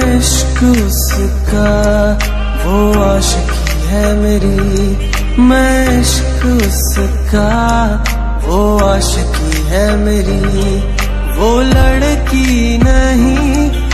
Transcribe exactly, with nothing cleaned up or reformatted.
इश्क उसका वो आशिकी है मेरी, मैं इश्क उसका वो आशिकी है मेरी। वो लड़की नहीं